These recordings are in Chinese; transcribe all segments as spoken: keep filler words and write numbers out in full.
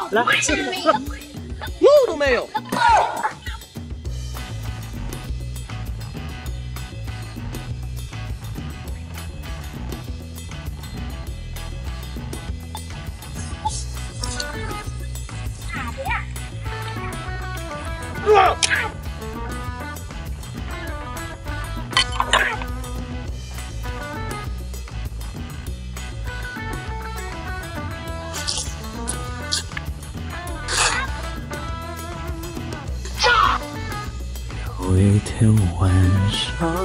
来， 路都没有。啊！ 有一天晚上，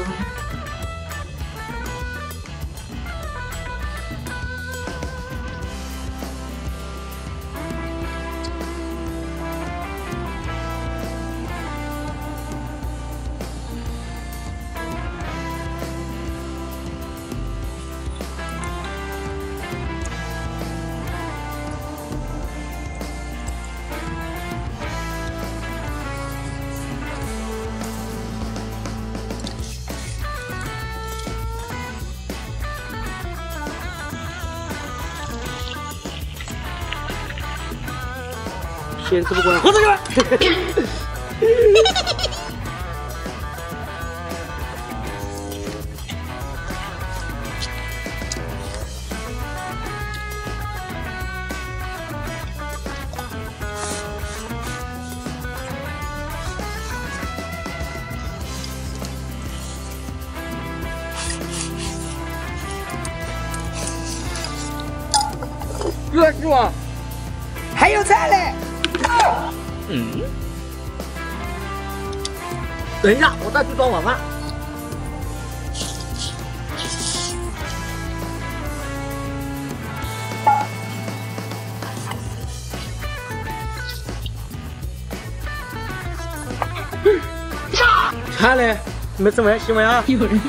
先吃不管，喝这个。 哥是吗？还有菜嘞！ 嗯，等一下，我再去装晚饭。菜嘞，没吃完，洗碗啊！有人。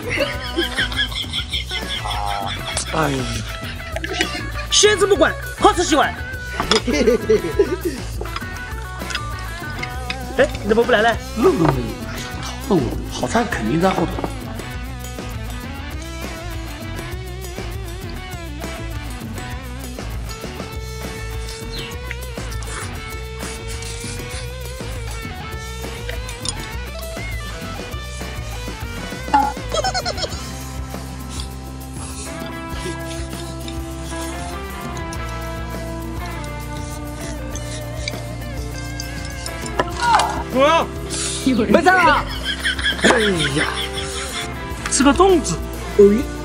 哎呀，先吃不管，后吃洗碗。哎，你怎么不来嘞？ 路都没有，讨论我，好菜肯定在后头。 怎么样？ 没菜了。 哎呀，吃个粽子。哎。